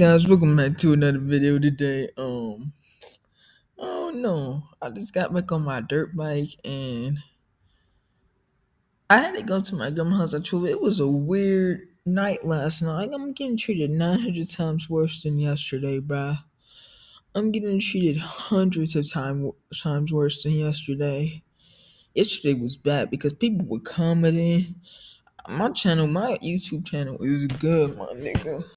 Guys, welcome back to another video today. I don't know. I just got back on my dirt bike and I had to go to my grandma's house. I told you it was a weird night last night. I'm getting treated 900 times worse than yesterday, bruh. I'm getting treated hundreds of times worse than yesterday. Yesterday was bad because people were commenting. My YouTube channel is good, my nigga.